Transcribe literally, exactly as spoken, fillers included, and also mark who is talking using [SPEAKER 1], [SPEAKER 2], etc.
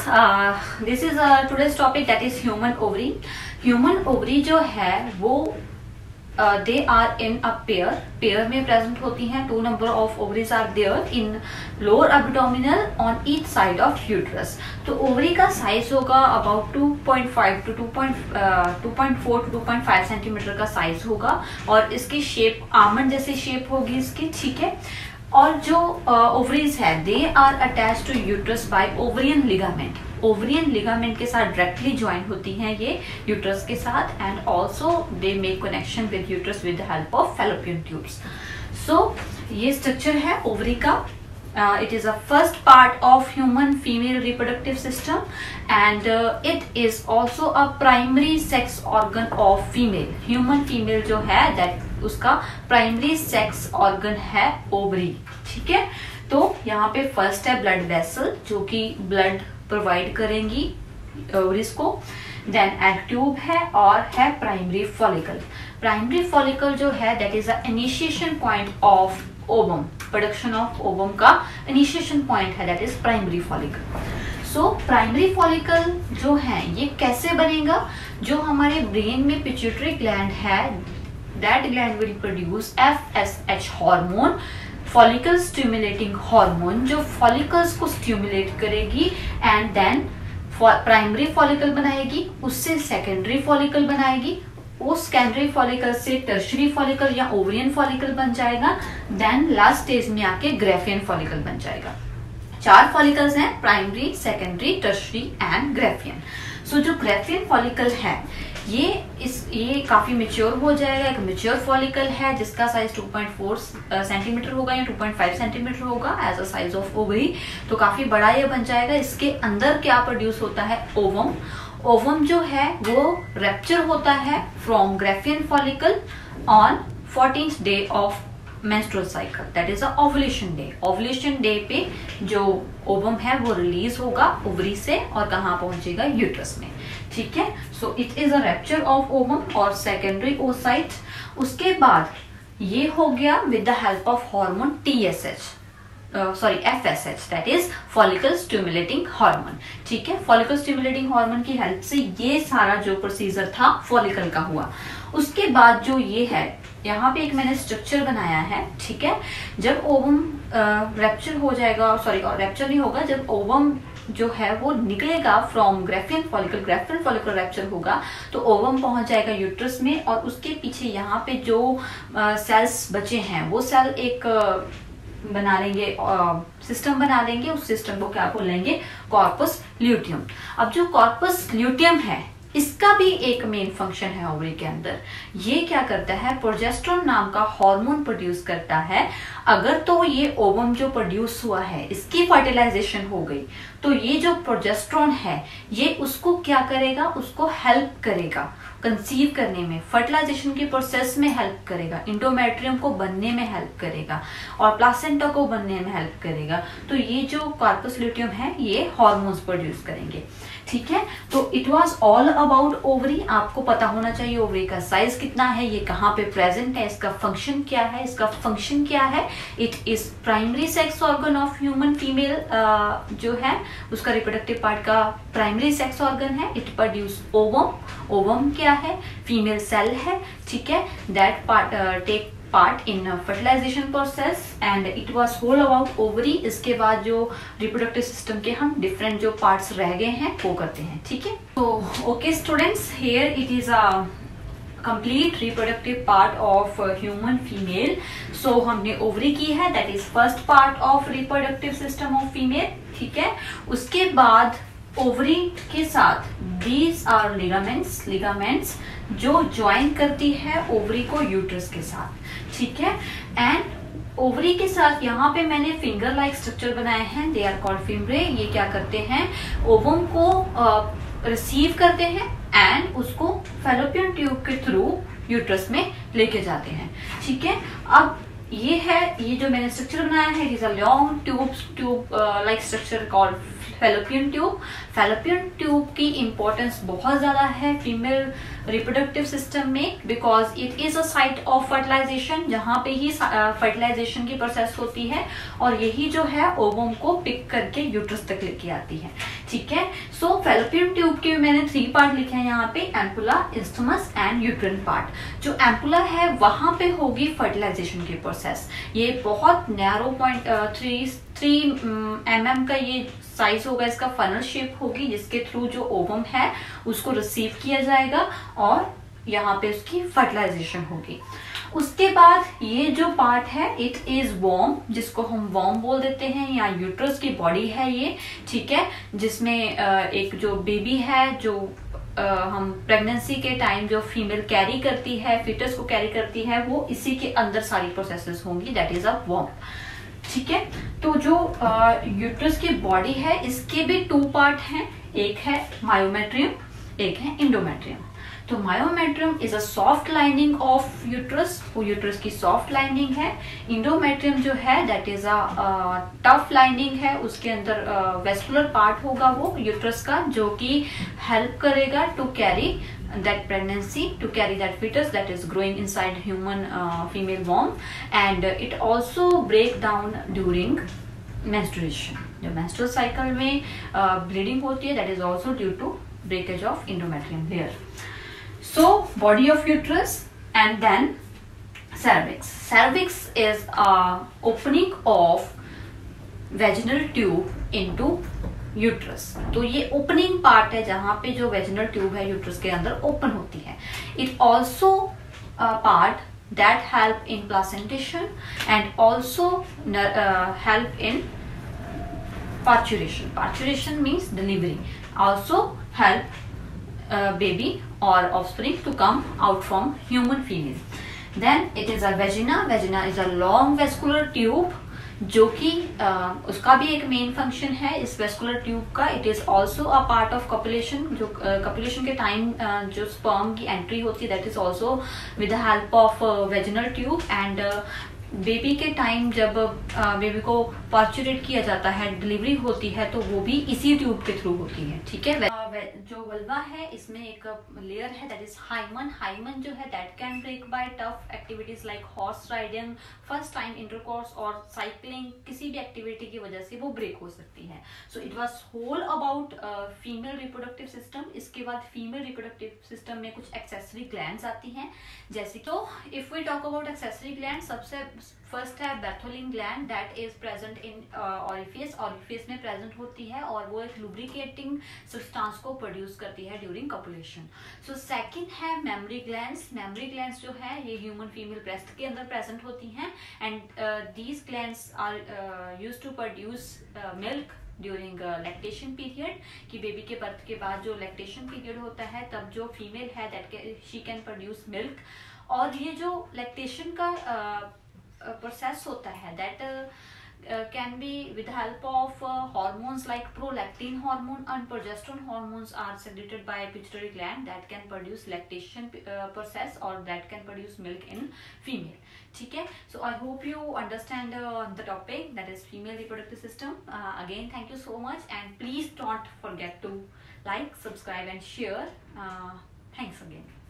[SPEAKER 1] This is today's topic that is human ovary. Human ovary जो है वो they are in a pair pair में present होती हैं। Two number of ovaries are there in lower abdominal on each side of uterus. तो ovary का size होगा about two point five to two point four to two point five centimetre का size होगा और इसकी shape almond जैसी shape होगी इसकी, ठीक है। और जो ओवरीज है they are attach to uterus by ovarian ligament. Ovarian ligament के साथ डायरेक्टली ज्वाइन होती हैं ये यूट्रस के साथ and also they make connection with uterus with the help of fallopian tubes. So ये स्ट्रक्चर है ओवरी का। Uh, it is a first part of human female reproductive system and uh, it is also a primary sex organ of female. Human female जो है that उसका primary sex organ है ovary, ठीक है। तो यहाँ पे first है blood vessel जो कि blood provide करेंगी ovaries को। then egg tube है और है primary follicle. Primary follicle जो है that is the initiation point of ovum, production of ovum का इनिशिएशन पॉइंट है that is primary follicle. So primary follicle जो है ये कैसे बनेगा? जो हमारे ब्रेन में पिट्यूटरी ग्लैंड है that gland will produce F S H hormone, follicle stimulating hormone, जो फॉलिकल्स को स्टिमुलेट करेगी एंड देन प्राइमरी फॉलिकल बनाएगी, उससे सेकेंडरी फॉलिकल बनाएगी, उस सेकेंडरी फॉलिकल से टर्शरी फॉलिकल या ओवरियन फॉलिकल बन जाएगा, देन लास्ट स्टेज में आके ग्रेफियन फॉलिकल बन जाएगा। चार फॉलिकल्स हैं, primary, secondary, tertiary and Graafian. So जो ग्रेफियन फॉलिकल है ये इस ये काफी मेच्योर हो जाएगा। एक मेच्योर फॉलिकल है जिसका size two point four centimetre होगा या टू पॉइंट फाइव सेंटीमीटर होगा as a size of ovary, तो काफी बड़ा ये बन जाएगा। इसके अंदर क्या प्रोड्यूस होता है? ओवम। ओवम जो है वो रैप्चर होता है from Graafian follicle on fourteenth day of menstrual cycle, that is a ovulation day. Ovulation day पे जो ओवम है वो रिलीज होगा ओवरी से और कहाँ पहुंचेगा? यूट्रस में, ठीक है। So it is a rupture of ovum और सेकेंडरी ओसाइट। उसके बाद ये हो गया with the help of hormone T S H, sorry F S H, that is follicle stimulating hormone, ठीक है। फॉलिकल स्टिमुलेटिंग हार्मोन की हेल्प से ये सारा जो प्रोसीजर था फॉलिकल का हुआ। उसके बाद जो ये है यहाँ पे एक मैंने स्ट्रक्चर बनाया है, ठीक है। जब ओवम रैप्चर हो जाएगा, सॉरी रैप्चर नहीं होगा, जब ओवम जो है वो निकलेगा from Graafian follicle, Graafian follicle rupture होगा तो ओवम पहुंच जाएगा यूट्रस में और उसके पीछे यहाँ पे जो सेल्स बचे हैं वो सेल एक बना लेंगे, सिस्टम बना लेंगे। उस सिस्टम को क्या बोलेंगे? Corpus luteum. अब जो कॉर्पस ल्यूटियम है इसका भी एक मेन फंक्शन है ओवरी के अंदर। ये क्या करता है? प्रोजेस्टेरोन नाम का हार्मोन प्रोड्यूस करता है। अगर तो ये ओवम जो प्रोड्यूस हुआ है इसकी फर्टिलाइजेशन हो गई तो ये जो प्रोजेस्टेरोन है ये उसको क्या करेगा? उसको हेल्प करेगा कंसीव करने में, फर्टिलाइजेशन के प्रोसेस में हेल्प करेगा, इंडोमेट्रियम को बनने में हेल्प करेगा और प्लासेंटा को बनने में हेल्प करेगा। तो ये जो कॉर्पस ल्यूटियम है ये हार्मोन्स प्रोड्यूस करेंगे, ठीक है। तो it was all about ovary. आपको पता होना चाहिए ओवरी का साइज कितना है, ये कहाँ पे प्रेजेंट है, इसका फंक्शन क्या है। इसका फंक्शन क्या है? It is primary sex organ of human female, जो है उसका रिप्रोडक्टिव पार्ट का प्राइमरी सेक्स ऑर्गन है। It produce ovum. ओवम क्या है? फीमेल सेल है, ठीक है, that part take part in fertilization process and it was whole about ovary. इसके बाद जो रिप्रोडक्टिव सिस्टम के हम डिफरेंट जो पार्ट्स रह गए हैं वो करते हैं, ठीक है। तो okay students, here it is a complete reproductive part of human female. So हमने ओवरी की है, that is first part of reproductive system of female, ठीक है। उसके बाद ओवरी के साथ दीज आर लिगामेंट्स, लिगामेंट्स जो ज्वाइन करती है ओवरी को यूट्रस के साथ, ठीक है। एंड ओवरी के साथ यहाँ पे मैंने फिंगर लाइक स्ट्रक्चर बनाए हैं, दे आर कॉल्ड फिम्ब्रे। ये क्या करते हैं? ओवम को रिसीव uh, करते हैं एंड उसको फैलोपियन ट्यूब के थ्रू यूट्रस में लेके जाते हैं, ठीक है। अब ये है, ये जो मैंने स्ट्रक्चर बनाया है, it is a long tube tube like structure called fallopian tube. Fallopian tube की इंपॉर्टेंस बहुत ज्यादा है फीमेल रिप्रोडक्टिव सिस्टम में because it is a site of fertilization, जहां पे ही फर्टिलाइजेशन की प्रोसेस होती है और यही जो है ओवम को पिक करके यूट्रस तक लेके आती है। ठीक है। सो फैलोपियन ट्यूब के मैंने थ्री पार्ट लिखे हैं यहाँ पे, ampulla, isthmus and uterine part. जो एम्पुला है वहां पे होगी फर्टिलाइजेशन की प्रोसेस। ये बहुत narrow point three three M M का ये साइज होगा, इसका फनल शेप होगी, जिसके थ्रू जो ओवम है उसको रिसीव किया जाएगा और यहाँ पे उसकी फर्टिलाइजेशन होगी। उसके बाद ये जो पार्ट है इट इज वॉर्म, जिसको हम वॉर्म बोल देते हैं, या यूट्रस की बॉडी है ये, ठीक है, जिसमें एक जो बेबी है जो हम प्रेगनेंसी के टाइम जो फीमेल कैरी करती है, फिटस को कैरी करती है, वो इसी के अंदर सारी प्रोसेसेस होंगी, दैट इज अ वॉर्म। ठीक है। तो जो यूट्रस की बॉडी है इसके भी टू पार्ट हैं, एक है मायोमेट्रियम, एक है इंडोमेट्रियम। तो myometrium is a soft lining of uterus, वो यूट्रस की सॉफ्ट लाइनिंग है। इंडोमेट्रियम जो है that is a tough lining है, उसके अंदर वेस्कुलर पार्ट होगा वो यूट्रस का, जो कि हेल्प करेगा to carry that pregnancy, to carry that fetus that is growing inside human uh, female womb, and uh, it also break down during menstruation. जब menstrual cycle में uh, bleeding होती है, that is also due to breakage of endometrium layer. So body of uterus and then cervix. Cervix is a opening of vaginal tube into uterus. तो ये opening part है जहां पे जो vaginal tube है uterus के अंदर ओपन होती है। It also part that help in placentation and also help in parturition. Parturition means delivery, also help baby और offspring to come out from human female. Then it is a vagina. Vagina is a long vascular tube, जो कि uh, उसका भी एक main function है इस vascular tube का। It is also a part of copulation. जो कपुलेशन uh, के टाइम uh, जो स्पर्म की एंट्री होती है that is also with the help of vaginal tube. And baby के टाइम जब बेबी uh, को पार्चुरेट किया जाता है, डिलीवरी होती है, तो वो भी इसी ट्यूब के थ्रू होती है। ठीक है। uh, जो वल्वा है इसमें एक लेयर है दैट इज हाइमन। हाइमन जो है that can break by tough activities like horse riding, first time intercourse और साइकिलिंग, किसी भी एक्टिविटी की वजह से वो ब्रेक हो सकती है। So it was whole about female reproductive system. इसके बाद फीमेल रिप्रोडक्टिव सिस्टम में कुछ एक्सेसरी ग्लैंड्स आती हैं, जैसे तो if we talk about accessory gland, सबसे फर्स्ट है Bartholin gland that is present in orifice. Orifice में प्रेजेंट होती है और वो एक लुब्रिकेटिंग सब्सटेंस को प्रोड्यूस करती है ड्यूरिंग कपुलेशन। सो सेकंड है मेमरी ग्लैंड्स। मेमरी ग्लैंड्स जो है ये ह्यूमन फीमेल ब्रेस्ट के अंदर प्रेजेंट होती हैं and these glands are used to produce milk during lactation period, कि बेबी के बर्थ के बाद जो लैक्टेशन पीरियड होता है तब जो फीमेल है that she can produce milk. और ये जो लैक्टेशन का प्रोसेस uh, होता है that can be with help of hormones like prolactin hormone and progesterone hormones are secreted by pituitary gland that can produce lactation process और that can produce milk in female. ठीक है। So I hope you understand the topic that is female reproductive system. Again thank you so much and please don't forget to like, subscribe and share. Uh, thanks again.